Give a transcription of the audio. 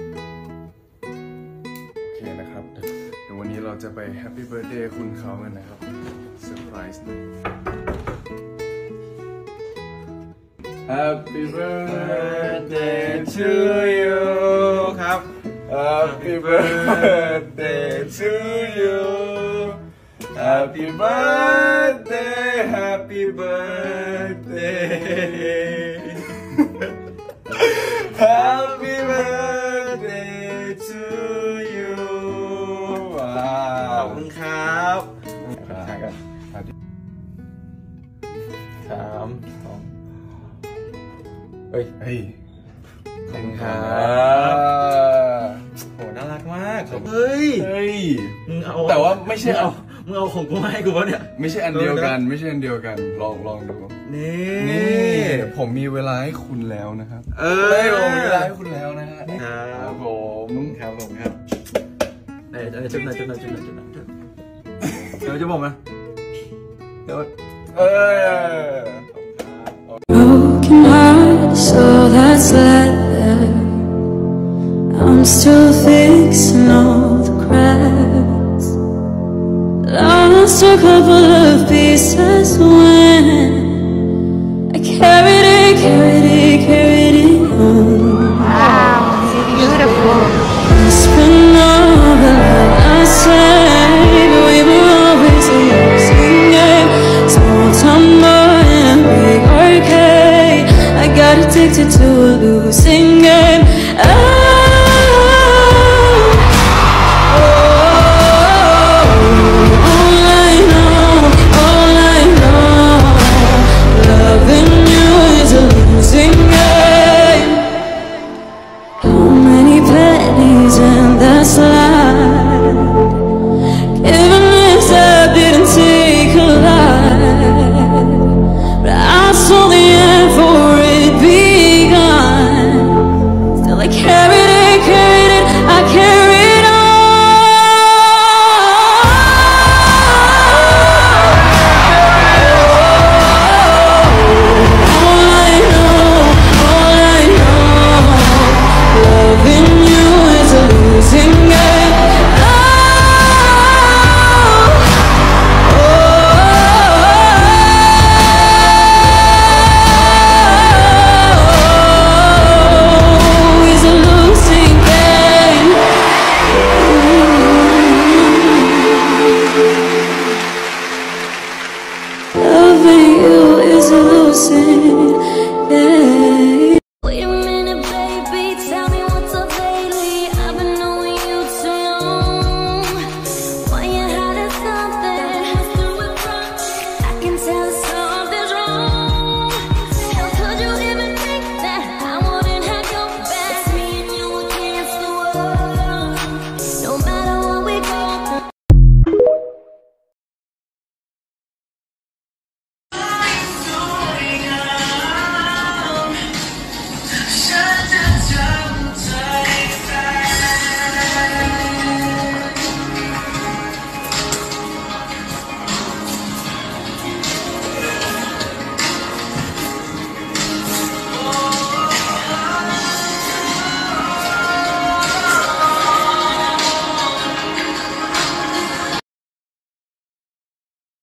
โอเคนะครับเดี๋ยววันนี้เราจะไปแฮปปี้เบิร์ธเดย์คุณเขากันนะครับเซอร์ไพรส์ Happy birthday to you ครับ Happy birthday to you Happy birthday Happy birthday Happy birthday to you ขอบคุณครับ3 2เฮ้ยขอบคุณครับโหน่ารักมากเฮ้ยมึงเอาแต่ว่าไม่ใช่มึงเอาของกูมาให้กูวะเนี่ยไม่ใช่อันเดียวกันไม่ใช่อันเดียวกันลองดูนี่ผมมีเวลาให้คุณแล้วนะครับผมมีเวลาให้คุณแล้วนะฮะครับผมครับไหนจุดไหนเดี๋ยวจะบอกนะเดี๋ยว Broken heart, so that's leather. I'm still fixing all the cracks. Lost a couple of pieces when